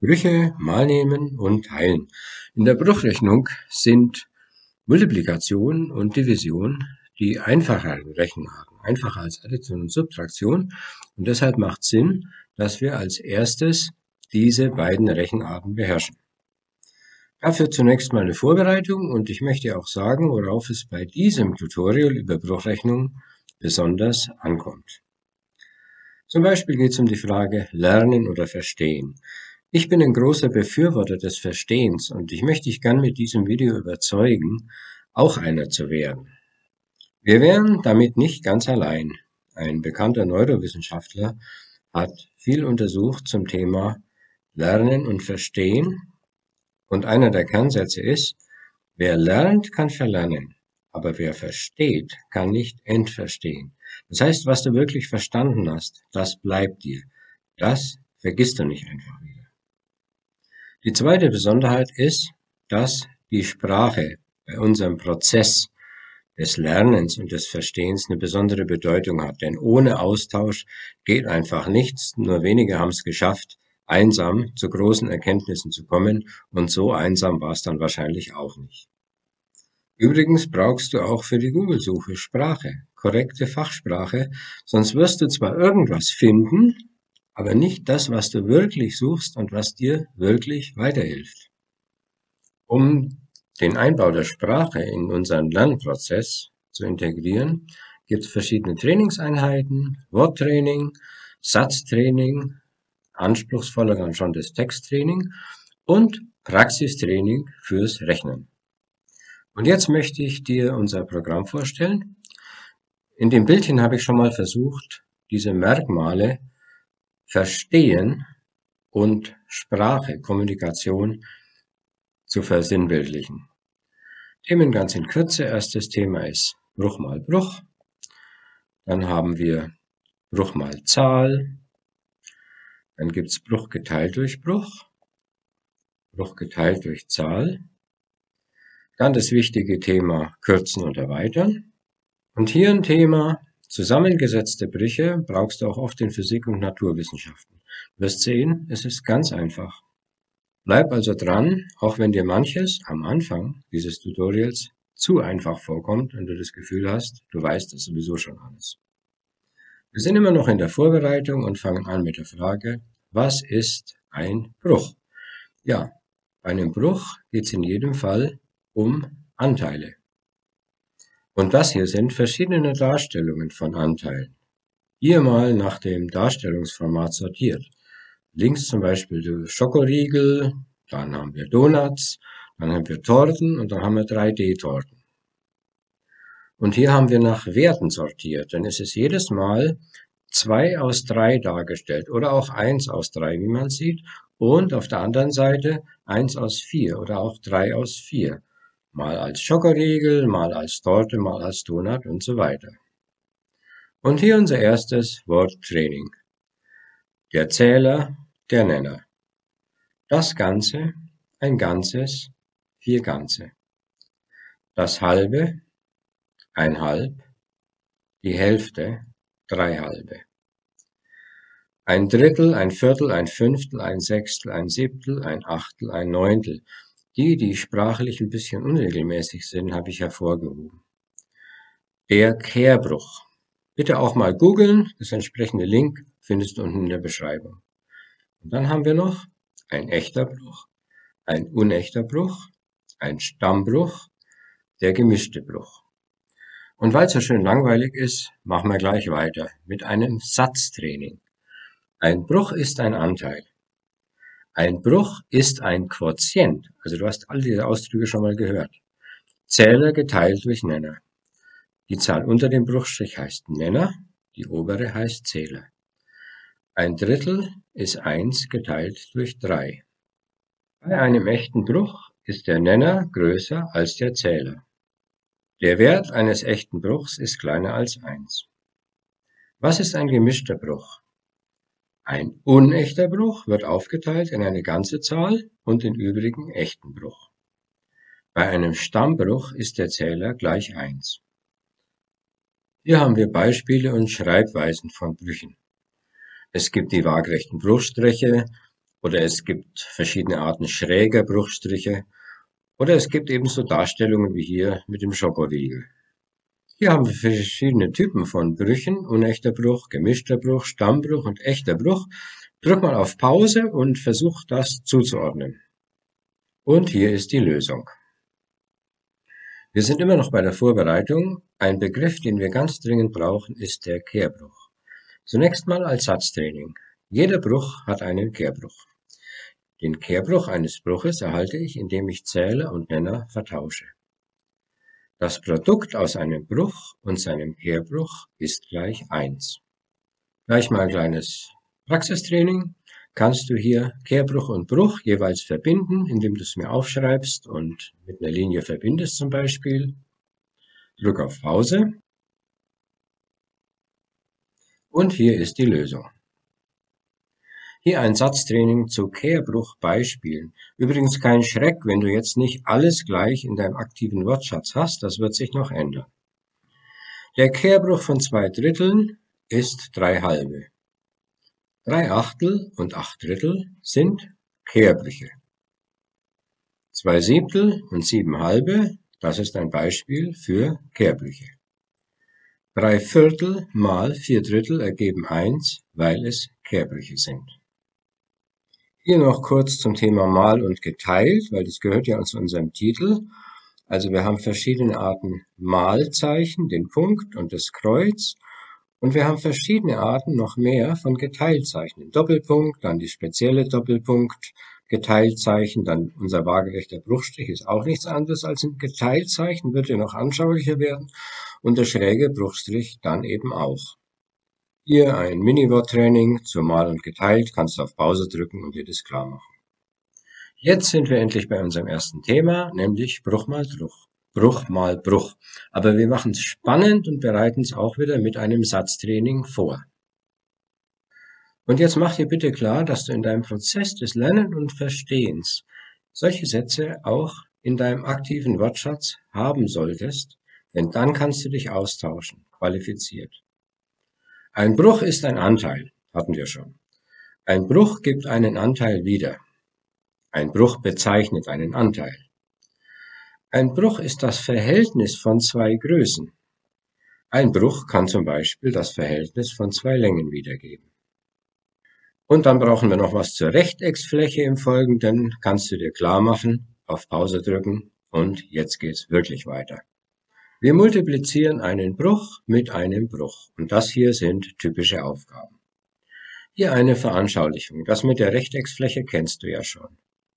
Brüche, Malnehmen und Teilen. In der Bruchrechnung sind Multiplikation und Division die einfacheren Rechenarten, einfacher als Addition und Subtraktion. Und deshalb macht Sinn, dass wir als erstes diese beiden Rechenarten beherrschen. Dafür zunächst mal eine Vorbereitung und ich möchte auch sagen, worauf es bei diesem Tutorial über Bruchrechnung besonders ankommt. Zum Beispiel geht es um die Frage Lernen oder Verstehen. Ich bin ein großer Befürworter des Verstehens und ich möchte dich gern mit diesem Video überzeugen, auch einer zu werden. Wir wären damit nicht ganz allein. Ein bekannter Neurowissenschaftler hat viel untersucht zum Thema Lernen und Verstehen und einer der Kernsätze ist, wer lernt, kann verlernen, aber wer versteht, kann nicht entverstehen. Das heißt, was du wirklich verstanden hast, das bleibt dir. Das vergisst du nicht einfach wieder. Die zweite Besonderheit ist, dass die Sprache bei unserem Prozess des Lernens und des Verstehens eine besondere Bedeutung hat. Denn ohne Austausch geht einfach nichts. Nur wenige haben es geschafft, einsam zu großen Erkenntnissen zu kommen. Und so einsam war es dann wahrscheinlich auch nicht. Übrigens brauchst du auch für die Google-Suche Sprache, korrekte Fachsprache, sonst wirst du zwar irgendwas finden, aber nicht das, was du wirklich suchst und was dir wirklich weiterhilft. Um den Einbau der Sprache in unseren Lernprozess zu integrieren, gibt es verschiedene Trainingseinheiten, Worttraining, Satztraining, anspruchsvoller dann schon das Texttraining und Praxistraining fürs Rechnen. Und jetzt möchte ich dir unser Programm vorstellen. In dem Bildchen habe ich schon mal versucht, diese Merkmale Verstehen und Sprache, Kommunikation zu versinnbildlichen. Themen ganz in Kürze. Erstes Thema ist Bruch mal Bruch. Dann haben wir Bruch mal Zahl. Dann gibt es Bruch geteilt durch Bruch. Bruch geteilt durch Zahl. Dann das wichtige Thema Kürzen und Erweitern. Und hier ein Thema zusammengesetzte Brüche brauchst du auch oft in Physik und Naturwissenschaften. Du wirst sehen, es ist ganz einfach. Bleib also dran, auch wenn dir manches am Anfang dieses Tutorials zu einfach vorkommt und du das Gefühl hast, du weißt das sowieso schon alles. Wir sind immer noch in der Vorbereitung und fangen an mit der Frage, was ist ein Bruch? Ja, bei einem Bruch geht es in jedem Fall um Anteile. Und das hier sind verschiedene Darstellungen von Anteilen. Hier mal nach dem Darstellungsformat sortiert. Links zum Beispiel die Schokoriegel, dann haben wir Donuts, dann haben wir Torten und dann haben wir 3D-Torten. Und hier haben wir nach Werten sortiert, denn es ist jedes Mal 2 aus 3 dargestellt oder auch 1 aus 3, wie man sieht, und auf der anderen Seite 1 aus 4 oder auch 3 aus 4. Mal als Schokoriegel, mal als Torte, mal als Donut und so weiter. Und hier unser erstes Worttraining. Der Zähler, der Nenner. Das Ganze, ein Ganzes, 4 Ganze. Das Halbe, ein Halb. Die Hälfte, 3 Halbe. Ein Drittel, ein Viertel, ein Fünftel, ein Sechstel, ein Siebtel, ein Achtel, ein Neuntel. Die sprachlich ein bisschen unregelmäßig sind, habe ich hervorgehoben. Der Kehrbruch. Bitte auch mal googeln, das entsprechende Link findest du unten in der Beschreibung. Und dann haben wir noch ein echter Bruch, ein unechter Bruch, ein Stammbruch, der gemischte Bruch. Und weil es so schön langweilig ist, machen wir gleich weiter mit einem Satztraining. Ein Bruch ist ein Anteil. Ein Bruch ist ein Quotient. Also du hast all diese Ausdrücke schon mal gehört. Zähler geteilt durch Nenner. Die Zahl unter dem Bruchstrich heißt Nenner, die obere heißt Zähler. Ein Drittel ist 1 geteilt durch 3. Bei einem echten Bruch ist der Nenner größer als der Zähler. Der Wert eines echten Bruchs ist kleiner als 1. Was ist ein gemischter Bruch? Ein unechter Bruch wird aufgeteilt in eine ganze Zahl und den übrigen echten Bruch. Bei einem Stammbruch ist der Zähler gleich 1. Hier haben wir Beispiele und Schreibweisen von Brüchen. Es gibt die waagrechten Bruchstriche, oder es gibt verschiedene Arten schräger Bruchstriche, oder es gibt ebenso Darstellungen wie hier mit dem Schokoriegel. Hier haben wir verschiedene Typen von Brüchen: unechter Bruch, gemischter Bruch, Stammbruch und echter Bruch. Drück mal auf Pause und versuch das zuzuordnen. Und hier ist die Lösung. Wir sind immer noch bei der Vorbereitung. Ein Begriff, den wir ganz dringend brauchen, ist der Kehrbruch. Zunächst mal als Satztraining. Jeder Bruch hat einen Kehrbruch. Den Kehrbruch eines Bruches erhalte ich, indem ich Zähler und Nenner vertausche. Das Produkt aus einem Bruch und seinem Kehrbruch ist gleich 1. Gleich mal ein kleines Praxistraining. Kannst du hier Kehrbruch und Bruch jeweils verbinden, indem du es mir aufschreibst und mit einer Linie verbindest zum Beispiel. Drück auf Pause. Und hier ist die Lösung. Hier ein Satztraining zu Kehrbruch-Beispielen. Übrigens kein Schreck, wenn du jetzt nicht alles gleich in deinem aktiven Wortschatz hast, das wird sich noch ändern. Der Kehrbruch von 2/3 ist 3/2. 3/8 und 8/3 sind Kehrbrüche. 2/7 und 7/2, das ist ein Beispiel für Kehrbrüche. 3/4 mal 4/3 ergeben 1, weil es Kehrbrüche sind. Hier noch kurz zum Thema mal und geteilt, weil das gehört ja zu unserem Titel. Also wir haben verschiedene Arten Malzeichen, den Punkt und das Kreuz. Und wir haben verschiedene Arten noch mehr von Geteiltzeichen. Den Doppelpunkt, dann die spezielle Doppelpunkt, Geteiltzeichen, dann unser waagerechter Bruchstrich ist auch nichts anderes als ein Geteiltzeichen, wird ja noch anschaulicher werden. Und der schräge Bruchstrich dann eben auch. Hier ein Mini-Wort-Training zu Mal und Geteilt, kannst du auf Pause drücken und dir das klar machen. Jetzt sind wir endlich bei unserem ersten Thema, nämlich Bruch mal Bruch. Bruch mal Bruch. Aber wir machen es spannend und bereiten es auch wieder mit einem Satztraining vor. Und jetzt mach dir bitte klar, dass du in deinem Prozess des Lernens und Verstehens solche Sätze auch in deinem aktiven Wortschatz haben solltest, denn dann kannst du dich austauschen, qualifiziert. Ein Bruch ist ein Anteil, hatten wir schon. Ein Bruch gibt einen Anteil wieder. Ein Bruch bezeichnet einen Anteil. Ein Bruch ist das Verhältnis von zwei Größen. Ein Bruch kann zum Beispiel das Verhältnis von zwei Längen wiedergeben. Und dann brauchen wir noch was zur Rechtecksfläche im Folgenden. Kannst du dir klar machen, auf Pause drücken und jetzt geht's wirklich weiter. Wir multiplizieren einen Bruch mit einem Bruch und das hier sind typische Aufgaben. Hier eine Veranschaulichung. Das mit der Rechtecksfläche kennst du ja schon.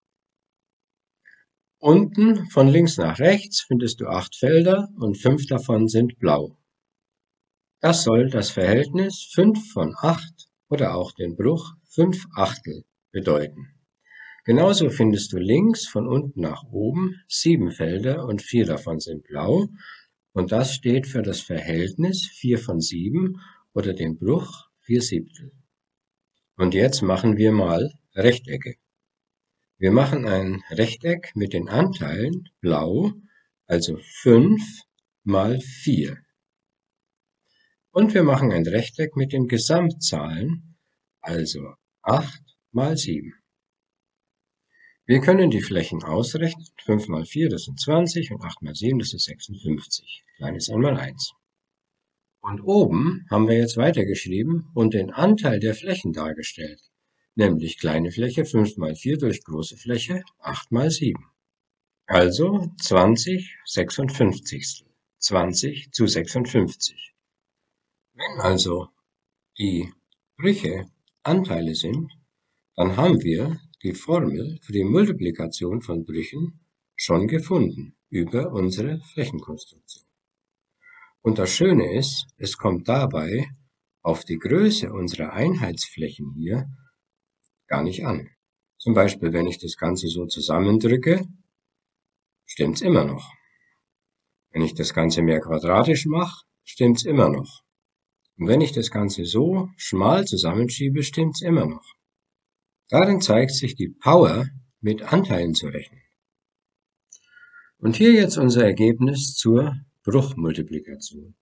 Unten von links nach rechts findest du 8 Felder und 5 davon sind blau. Das soll das Verhältnis 5 von 8 oder auch den Bruch 5/8 bedeuten. Genauso findest du links von unten nach oben 7 Felder und 4 davon sind blau. Und das steht für das Verhältnis 4 von 7 oder den Bruch 4/7. Und jetzt machen wir mal Rechtecke. Wir machen ein Rechteck mit den Anteilen blau, also 5 mal 4. Und wir machen ein Rechteck mit den Gesamtzahlen, also 8 mal 7. Wir können die Flächen ausrechnen. 5 mal 4, das sind 20 und 8 mal 7, das ist 56. Kleines 1 Und oben haben wir jetzt weitergeschrieben und den Anteil der Flächen dargestellt, nämlich kleine Fläche 5 mal 4 durch große Fläche 8 mal 7. Also 20 56. 20 zu 56. Wenn also die Brüche Anteile sind, dann haben wir die Formel für die Multiplikation von Brüchen schon gefunden über unsere Flächenkonstruktion. Und das Schöne ist, es kommt dabei auf die Größe unserer Einheitsflächen hier gar nicht an. Zum Beispiel, wenn ich das Ganze so zusammendrücke, stimmt's immer noch. Wenn ich das Ganze mehr quadratisch mache, stimmt's immer noch. Und wenn ich das Ganze so schmal zusammenschiebe, stimmt's immer noch. Darin zeigt sich die Power, mit Anteilen zu rechnen. Und hier jetzt unser Ergebnis zur Bruchmultiplikation.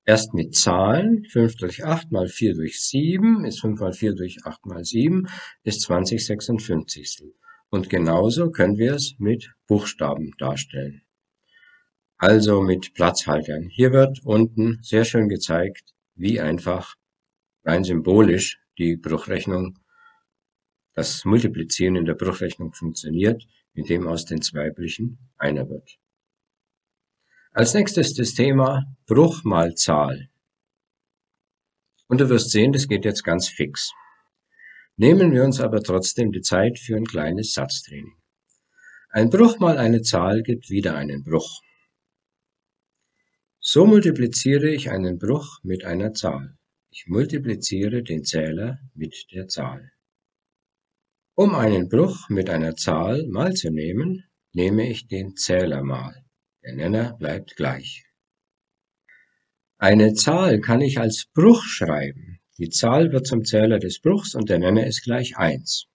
erst mit Zahlen. 5 durch 8 mal 4 durch 7 ist 5 mal 4 durch 8 mal 7 ist 20/56. Und genauso können wir es mit Buchstaben darstellen. Also mit Platzhaltern. Hier wird unten sehr schön gezeigt, wie einfach rein symbolisch die Bruchrechnung, das Multiplizieren in der Bruchrechnung funktioniert, indem aus den zwei Brüchen einer wird. Als nächstes das Thema Bruch mal Zahl. Und du wirst sehen, das geht jetzt ganz fix. Nehmen wir uns aber trotzdem die Zeit für ein kleines Satztraining. Ein Bruch mal eine Zahl gibt wieder einen Bruch. So multipliziere ich einen Bruch mit einer Zahl. Ich multipliziere den Zähler mit der Zahl. Um einen Bruch mit einer Zahl mal zu nehmen, nehme ich den Zähler mal. Der Nenner bleibt gleich. Eine Zahl kann ich als Bruch schreiben. Die Zahl wird zum Zähler des Bruchs und der Nenner ist gleich 1.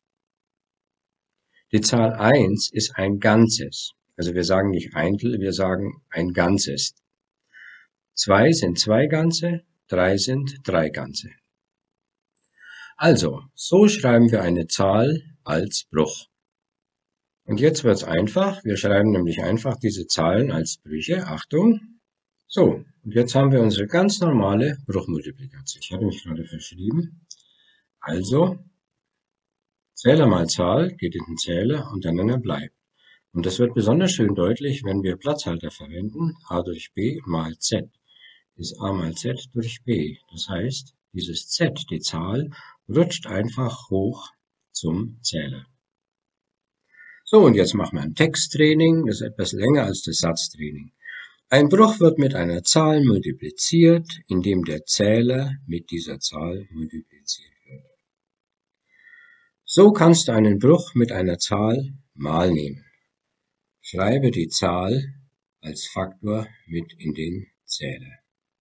Die Zahl 1 ist ein Ganzes. Also wir sagen nicht Eintel, wir sagen ein Ganzes. 2 sind 2 Ganze, 3 sind 3 Ganze. Also, so schreiben wir eine Zahl als Bruch. Und jetzt wird's einfach. Wir schreiben nämlich einfach diese Zahlen als Brüche. Achtung. So, und jetzt haben wir unsere ganz normale Bruchmultiplikation. Ich hatte mich gerade verschrieben. Also, Zähler mal Zahl geht in den Zähler und der Nenner bleibt. Und das wird besonders schön deutlich, wenn wir Platzhalter verwenden. A durch B mal Z ist A mal Z durch B. Das heißt, dieses Z, die Zahl, rutscht einfach hoch zum Zähler. So, und jetzt machen wir ein Texttraining. Das ist etwas länger als das Satztraining. Ein Bruch wird mit einer Zahl multipliziert, indem der Zähler mit dieser Zahl multipliziert wird. So kannst du einen Bruch mit einer Zahl mal nehmen. Schreibe die Zahl als Faktor mit in den Zähler.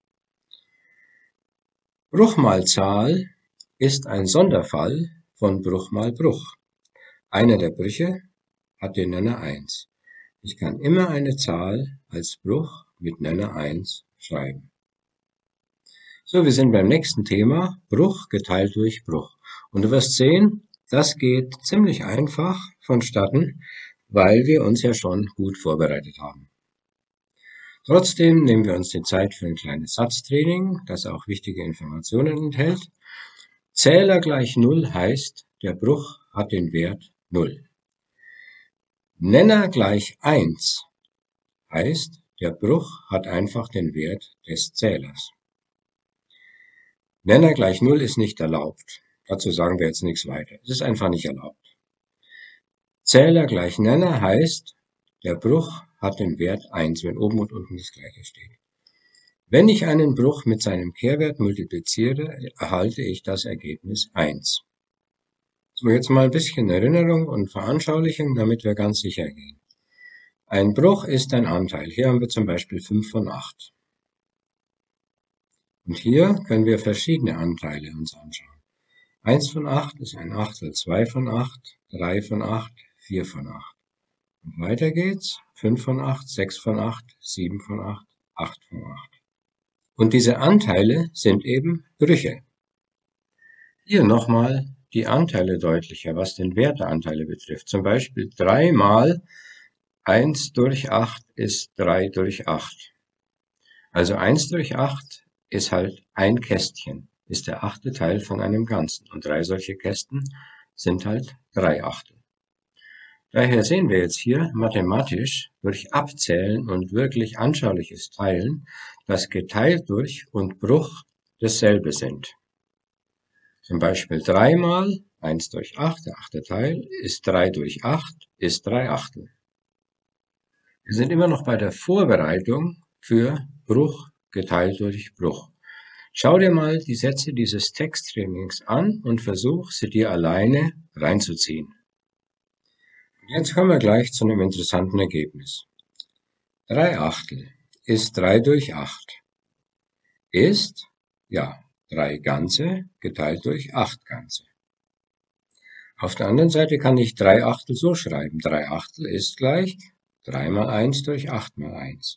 Bruch mal Zahl ist ein Sonderfall von Bruch mal Bruch. Einer der Brüche hat den Nenner 1. Ich kann immer eine Zahl als Bruch mit Nenner 1 schreiben. So, wir sind beim nächsten Thema, Bruch geteilt durch Bruch. Und du wirst sehen, das geht ziemlich einfach vonstatten, weil wir uns ja schon gut vorbereitet haben. Trotzdem nehmen wir uns die Zeit für ein kleines Satztraining, das auch wichtige Informationen enthält. Zähler gleich 0 heißt, der Bruch hat den Wert 0. Nenner gleich 1 heißt, der Bruch hat einfach den Wert des Zählers. Nenner gleich 0 ist nicht erlaubt. Dazu sagen wir jetzt nichts weiter. Es ist einfach nicht erlaubt. Zähler gleich Nenner heißt, der Bruch hat den Wert 1, wenn oben und unten das gleiche steht. Wenn ich einen Bruch mit seinem Kehrwert multipliziere, erhalte ich das Ergebnis 1. So, jetzt mal ein bisschen Erinnerung und Veranschaulichung, damit wir ganz sicher gehen. Ein Bruch ist ein Anteil. Hier haben wir zum Beispiel 5 von 8. Und hier können wir verschiedene Anteile uns anschauen. 1 von 8 ist ein Achtel, 2 von 8, 3 von 8, 4 von 8. Und weiter geht's. 5 von 8, 6 von 8, 7 von 8, 8 von 8. Und diese Anteile sind eben Brüche. Hier nochmal die Anteile deutlicher, was den Wert der Anteile betrifft. Zum Beispiel 3 mal 1 durch 8 ist 3 durch 8. Also 1 durch 8 ist halt ein Kästchen, ist der 8. Teil von einem Ganzen. Und 3 solche Kästen sind halt 3 Achtel. Daher sehen wir jetzt hier mathematisch durch Abzählen und wirklich anschauliches Teilen, dass geteilt durch und Bruch dasselbe sind. Zum Beispiel 3 mal 1 durch 8, der 8. Teil, ist 3 durch 8, ist 3 Achtel. Wir sind immer noch bei der Vorbereitung für Bruch geteilt durch Bruch. Schau dir mal die Sätze dieses Texttrainings an und versuch, sie dir alleine reinzuziehen. Jetzt kommen wir gleich zu einem interessanten Ergebnis. 3 Achtel ist 3 durch 8. Ist, ja, 3 Ganze geteilt durch 8 Ganze. Auf der anderen Seite kann ich 3 Achtel so schreiben. 3 Achtel ist gleich 3 mal 1 durch 8 mal 1.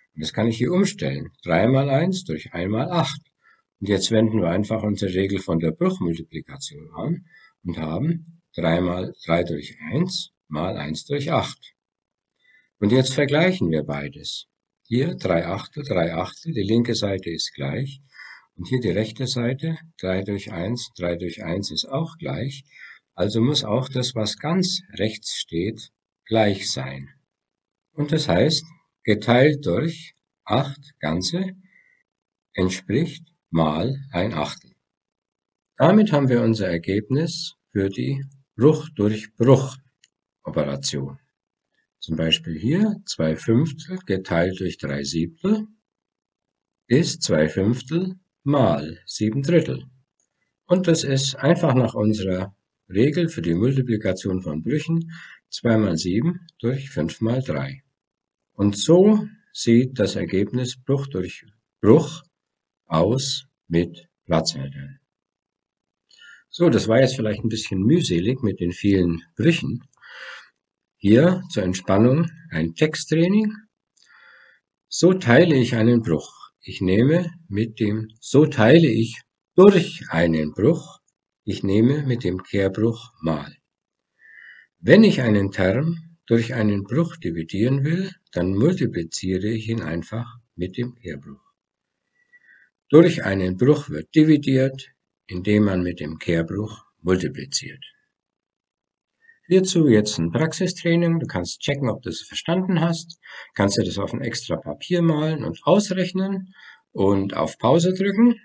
Und das kann ich hier umstellen. 3 mal 1 durch 1 mal 8. Und jetzt wenden wir einfach unsere Regel von der Bruchmultiplikation an und haben 3 mal 3 durch 1 mal 1 durch 8. Und jetzt vergleichen wir beides. Hier 3 Achtel, die linke Seite ist gleich. Und hier die rechte Seite, 3 durch 1 ist auch gleich. Also muss auch das, was ganz rechts steht, gleich sein. Und das heißt, geteilt durch 8 Ganze entspricht mal ein Achtel. Damit haben wir unser Ergebnis für die Bruch-durch-Bruch-Operation. Zum Beispiel hier 2/5 geteilt durch 3/7 ist 2/5 mal 7/3. Und das ist einfach nach unserer Regel für die Multiplikation von Brüchen 2 mal 7 durch 5 mal 3. Und so sieht das Ergebnis Bruch durch Bruch aus mit Platzhaltern. So, das war jetzt vielleicht ein bisschen mühselig mit den vielen Brüchen. Hier zur Entspannung ein Texttraining. So teile ich einen Bruch. So teile ich durch einen Bruch. Ich nehme mit dem Kehrbruch mal. Wenn ich einen Term durch einen Bruch dividieren will, dann multipliziere ich ihn einfach mit dem Kehrbruch. Durch einen Bruch wird dividiert, indem man mit dem Kehrbruch multipliziert. Hierzu jetzt ein Praxistraining. Du kannst checken, ob du es verstanden hast. Kannst du das auf ein extra Papier malen und ausrechnen und auf Pause drücken.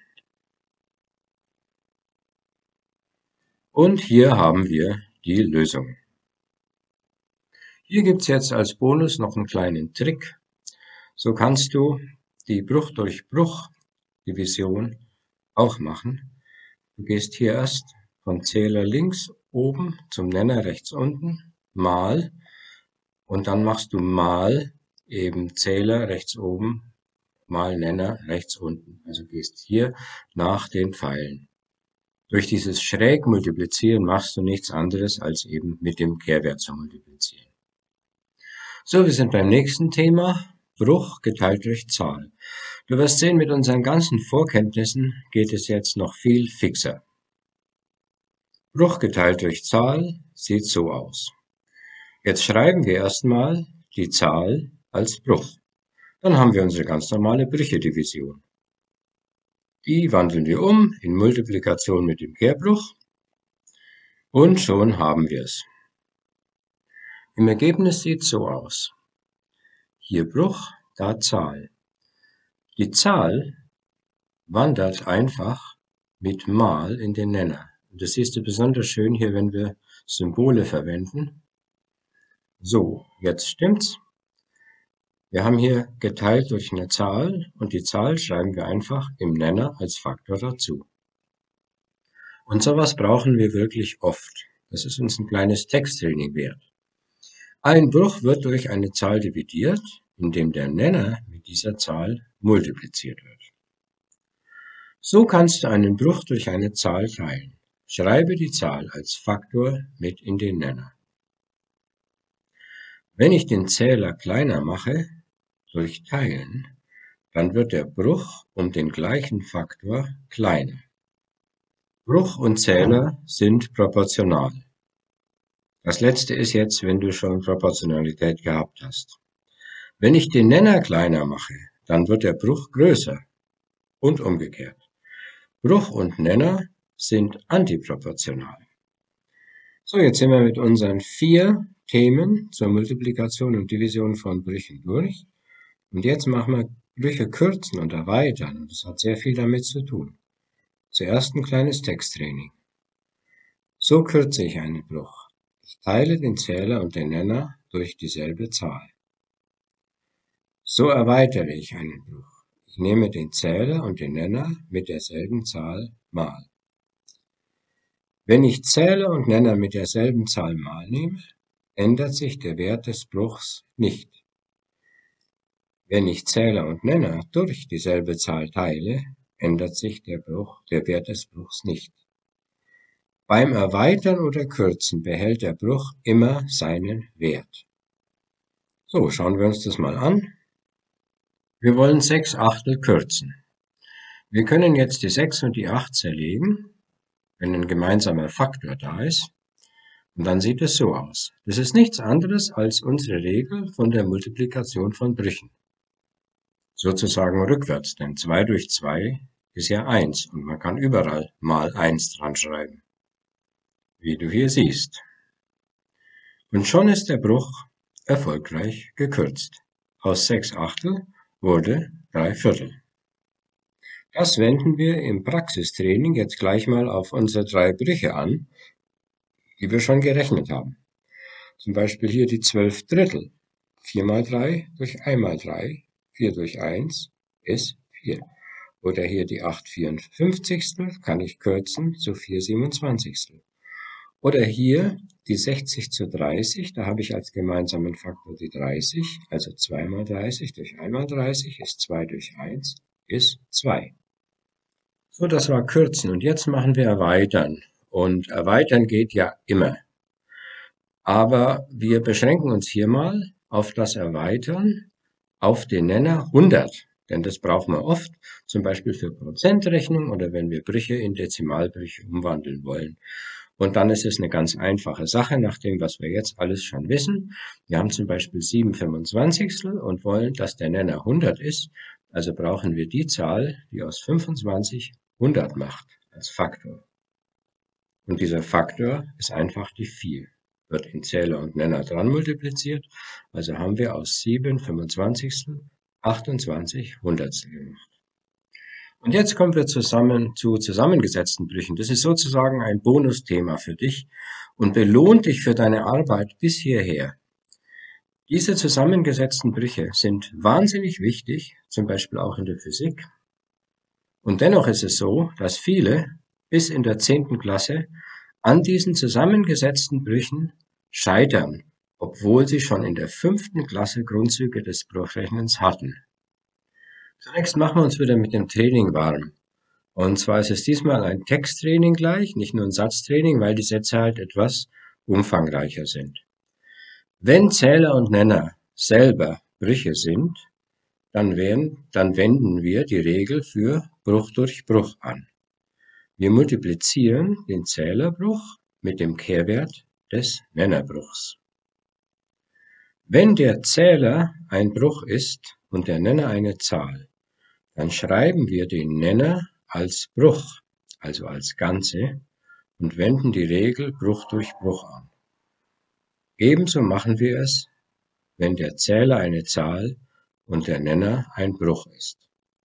Und hier haben wir die Lösung. Hier gibt es jetzt als Bonus noch einen kleinen Trick. So kannst du die Bruch-durch-Bruch-Division auch machen. Du gehst hier erst von Zähler links oben zum Nenner rechts unten, mal, und dann machst du mal eben Zähler rechts oben, mal Nenner rechts unten. Also gehst hier nach den Pfeilen. Durch dieses schräg multiplizieren machst du nichts anderes, als eben mit dem Kehrwert zu multiplizieren. So, wir sind beim nächsten Thema, Bruch geteilt durch Zahl. Du wirst sehen, mit unseren ganzen Vorkenntnissen geht es jetzt noch viel fixer. Bruch geteilt durch Zahl sieht so aus. Jetzt schreiben wir erstmal die Zahl als Bruch. Dann haben wir unsere ganz normale Brüche-Division. Die wandeln wir um in Multiplikation mit dem Kehrbruch und schon haben wir es. Im Ergebnis sieht es so aus. Hier Bruch, da Zahl. Die Zahl wandert einfach mit mal in den Nenner. Das siehst du besonders schön hier, wenn wir Symbole verwenden. So, jetzt stimmt's. Wir haben hier geteilt durch eine Zahl und die Zahl schreiben wir einfach im Nenner als Faktor dazu. Und sowas brauchen wir wirklich oft. Das ist uns ein kleines Texttraining wert. Ein Bruch wird durch eine Zahl dividiert, indem der Nenner mit dieser Zahl multipliziert wird. So kannst du einen Bruch durch eine Zahl teilen. Schreibe die Zahl als Faktor mit in den Nenner. Wenn ich den Zähler kleiner mache, durch Teilen, dann wird der Bruch um den gleichen Faktor kleiner. Bruch und Zähler sind proportional. Das letzte ist jetzt, wenn du schon Proportionalität gehabt hast. Wenn ich den Nenner kleiner mache, dann wird der Bruch größer und umgekehrt. Bruch und Nenner sind antiproportional. So, jetzt sind wir mit unseren 4 Themen zur Multiplikation und Division von Brüchen durch. Und jetzt machen wir Brüche kürzen und erweitern. Und das hat sehr viel damit zu tun. Zuerst ein kleines Texttraining. So kürze ich einen Bruch. Ich teile den Zähler und den Nenner durch dieselbe Zahl. So erweitere ich einen Bruch. Ich nehme den Zähler und den Nenner mit derselben Zahl mal. Wenn ich Zähler und Nenner mit derselben Zahl mal nehme, ändert sich der Wert des Bruchs nicht. Wenn ich Zähler und Nenner durch dieselbe Zahl teile, ändert sich der Wert des Bruchs nicht. Beim Erweitern oder Kürzen behält der Bruch immer seinen Wert. So, schauen wir uns das mal an. Wir wollen 6/8 kürzen. Wir können jetzt die 6 und die 8 zerlegen, wenn ein gemeinsamer Faktor da ist. Und dann sieht es so aus. Das ist nichts anderes als unsere Regel von der Multiplikation von Brüchen. Sozusagen rückwärts, denn 2 durch 2 ist ja 1 und man kann überall mal 1 dran schreiben, wie du hier siehst. Und schon ist der Bruch erfolgreich gekürzt. Aus 6/8 wurde 3/4. Das wenden wir im Praxistraining jetzt gleich mal auf unsere 3 Brüche an, die wir schon gerechnet haben. Zum Beispiel hier die 12/3. 4 mal 3 durch 1 mal 3, 4 durch 1 ist 4. Oder hier die 8/54 kann ich kürzen zu 4/27. Oder hier die 60/30, da habe ich als gemeinsamen Faktor die 30, also 2 mal 30 durch 1 mal 30 ist 2 durch 1 ist 2. So, das war kürzen und jetzt machen wir erweitern. Und erweitern geht ja immer. Aber wir beschränken uns hier mal auf das Erweitern auf den Nenner 100. Denn das brauchen wir oft, zum Beispiel für Prozentrechnung oder wenn wir Brüche in Dezimalbrüche umwandeln wollen. Und dann ist es eine ganz einfache Sache, nach dem, was wir jetzt alles schon wissen. Wir haben zum Beispiel 7/25 und wollen, dass der Nenner 100 ist. Also brauchen wir die Zahl, die aus 25 100 macht, als Faktor. Und dieser Faktor ist einfach die 4. Wird in Zähler und Nenner dran multipliziert. Also haben wir aus 7/25 28 Hundertstel gemacht. Und jetzt kommen wir zusammen zu zusammengesetzten Brüchen. Das ist sozusagen ein Bonusthema für dich und belohnt dich für deine Arbeit bis hierher. Diese zusammengesetzten Brüche sind wahnsinnig wichtig, zum Beispiel auch in der Physik. Und dennoch ist es so, dass viele bis in der 10. Klasse an diesen zusammengesetzten Brüchen scheitern, obwohl sie schon in der 5. Klasse Grundzüge des Bruchrechnens hatten. Zunächst machen wir uns wieder mit dem Training warm. Und zwar ist es diesmal ein Texttraining gleich, nicht nur ein Satztraining, weil die Sätze halt etwas umfangreicher sind. Wenn Zähler und Nenner selber Brüche sind, dann wenden wir die Regel für Bruch durch Bruch an. Wir multiplizieren den Zählerbruch mit dem Kehrwert des Nennerbruchs. Wenn der Zähler ein Bruch ist und der Nenner eine Zahl, dann schreiben wir den Nenner als Bruch, also als Ganze, und wenden die Regel Bruch durch Bruch an. Ebenso machen wir es, wenn der Zähler eine Zahl und der Nenner ein Bruch ist.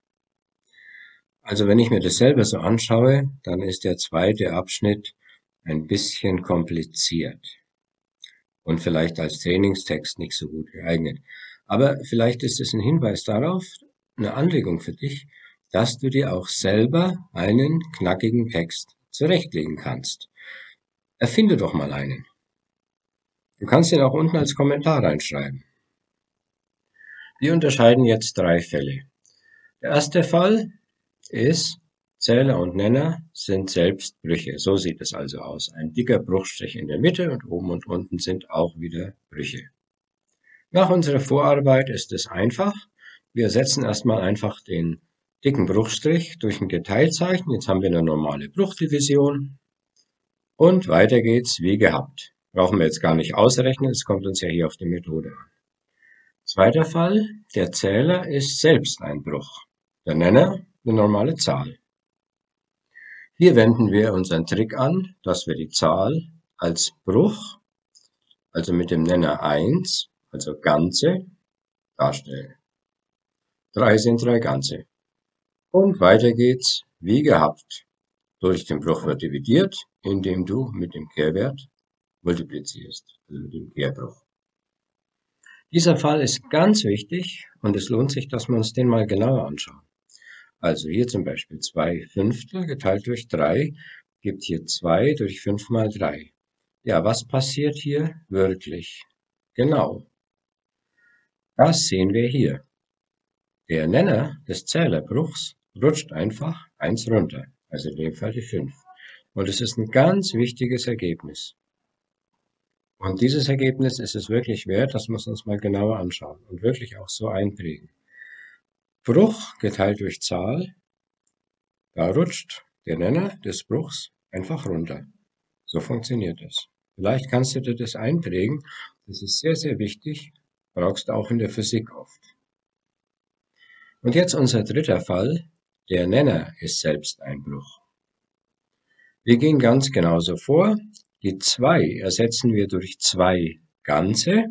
Also wenn ich mir das selber so anschaue, dann ist der zweite Abschnitt ein bisschen kompliziert und vielleicht als Trainingstext nicht so gut geeignet. Aber vielleicht ist es ein Hinweis darauf, eine Anregung für dich, dass du dir auch selber einen knackigen Text zurechtlegen kannst. Erfinde doch mal einen. Du kannst ihn auch unten als Kommentar reinschreiben. Wir unterscheiden jetzt 3 Fälle. Der erste Fall ist, Zähler und Nenner sind selbst Brüche. So sieht es also aus. Ein dicker Bruchstrich in der Mitte und oben und unten sind auch wieder Brüche. Nach unserer Vorarbeit ist es einfach. Wir ersetzen erstmal einfach den dicken Bruchstrich durch ein Geteiltzeichen. Jetzt haben wir eine normale Bruchdivision. Und weiter geht's wie gehabt. Brauchen wir jetzt gar nicht ausrechnen, es kommt uns ja hier auf die Methode an. Zweiter Fall, der Zähler ist selbst ein Bruch. Der Nenner eine normale Zahl. Hier wenden wir unseren Trick an, dass wir die Zahl als Bruch, also mit dem Nenner 1, also Ganze, darstellen. 3 sind 3 Ganze. Und weiter geht's wie gehabt. Durch den Bruch wird dividiert, indem du mit dem Kehrwert multiplizierst, also mit dem Kehrbruch. Dieser Fall ist ganz wichtig und es lohnt sich, dass wir uns den mal genauer anschauen. Also hier zum Beispiel 2/5 geteilt durch 3 gibt hier 2 durch 5 mal 3. Ja, was passiert hier wirklich? Genau. Das sehen wir hier. Der Nenner des Zählerbruchs rutscht einfach 1 runter, also in dem Fall die 5. Und es ist ein ganz wichtiges Ergebnis. Und dieses Ergebnis ist es wirklich wert, dass wir es uns mal genauer anschauen und wirklich auch so einprägen. Bruch geteilt durch Zahl, da rutscht der Nenner des Bruchs einfach runter. So funktioniert das. Vielleicht kannst du dir das einprägen. Das ist sehr, sehr wichtig. Brauchst du auch in der Physik oft. Und jetzt unser dritter Fall. Der Nenner ist selbst ein Bruch. Wir gehen ganz genauso vor. Die 2 ersetzen wir durch 2 Ganze.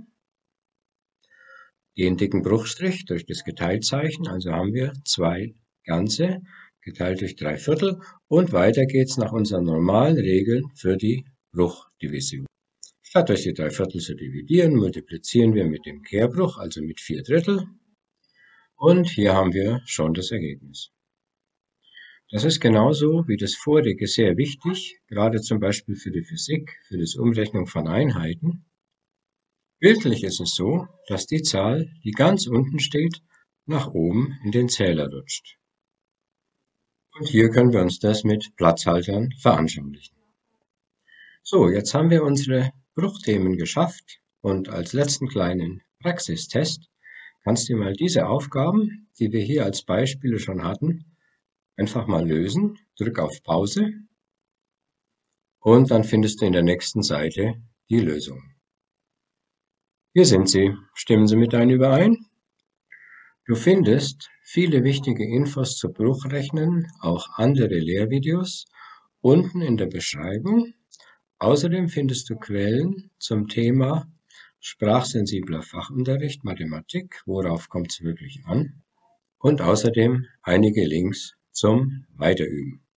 Den dicken Bruchstrich durch das Geteiltzeichen. Also haben wir 2 Ganze geteilt durch 3/4. Und weiter geht's nach unseren normalen Regeln für die Bruchdivision. Statt durch die 3/4 zu dividieren, multiplizieren wir mit dem Kehrbruch, also mit 4/3. Und hier haben wir schon das Ergebnis. Das ist genauso wie das vorige sehr wichtig, gerade zum Beispiel für die Physik, für das Umrechnen von Einheiten. Bildlich ist es so, dass die Zahl, die ganz unten steht, nach oben in den Zähler rutscht. Und hier können wir uns das mit Platzhaltern veranschaulichen. So, jetzt haben wir unsere Bruchthemen geschafft und als letzten kleinen Praxistest kannst du mal diese Aufgaben, die wir hier als Beispiele schon hatten, einfach mal lösen. Drück auf Pause und dann findest du in der nächsten Seite die Lösung. Hier sind sie. Stimmen sie mit ein überein? Du findest viele wichtige Infos zu Bruchrechnen, auch andere Lehrvideos, unten in der Beschreibung. Außerdem findest du Quellen zum Thema sprachsensibler Fachunterricht, Mathematik, worauf kommt es wirklich an? Und außerdem einige Links zum Weiterüben.